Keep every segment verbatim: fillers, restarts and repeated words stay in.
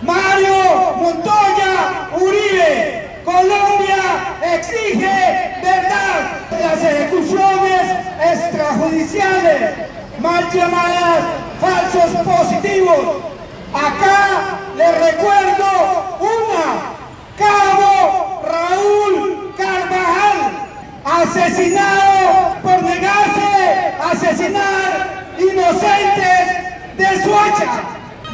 Mario Montoya Uribe. Colombia exige verdad. Las ejecuciones extrajudiciales, mal llamadas falsos positivos. Acá les recuerdo una. Cabo Raúl Carvajal, asesinado por negarse a asesinar inocentes de Soacha.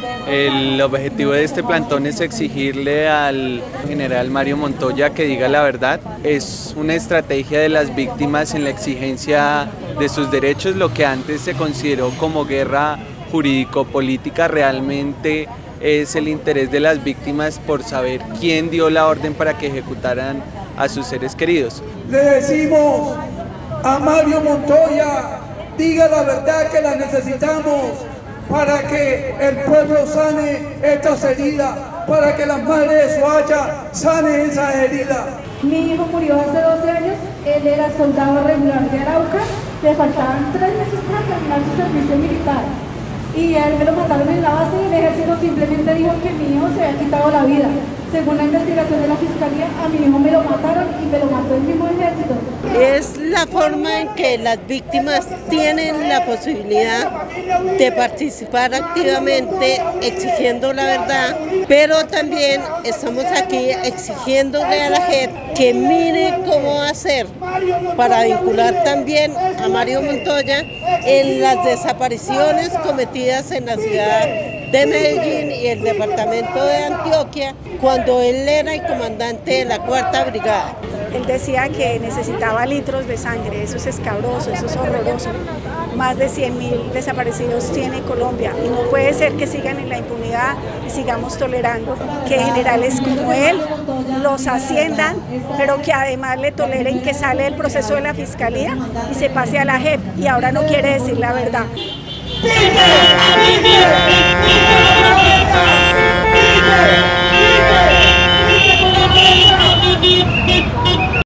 El objetivo de este plantón es exigirle al general Mario Montoya que diga la verdad. Es una estrategia de las víctimas en la exigencia de sus derechos. Lo que antes se consideró como guerra jurídico-política realmente es el interés de las víctimas por saber quién dio la orden para que ejecutaran a sus seres queridos. Le decimos a Mario Montoya, diga la verdad que la necesitamos para que el pueblo sane estas heridas, para que las madres de Soacha sanen esas heridas. Mi hijo murió hace doce años, él era soldado regular de Arauca, le faltaban tres meses para terminar su servicio militar. Y a él me lo mataron en la base y el ejército simplemente dijo que mi hijo se había quitado la vida. Según la investigación de la fiscalía, a mi hijo me lo mataron y me lo mató el mismo ejército. Es la forma en que las víctimas tienen la posibilidad de participar activamente exigiendo la verdad, pero también estamos aquí exigiéndole a la gente que mire cómo hacer para vincular también a Mario Montoya en las desapariciones cometidas en la ciudad de Medellín y el departamento de Antioquia cuando él era el comandante de la cuarta brigada. Él decía que necesitaba litros de sangre, eso es escabroso, eso es horroroso. Más de cien mil desaparecidos tiene Colombia y no puede ser que sigan en la impunidad y sigamos tolerando que generales como él los asciendan, pero que además le toleren que sale del proceso de la fiscalía y se pase a la J E P y ahora no quiere decir la verdad. ¡Vive! ¡Vive! ¡Vive!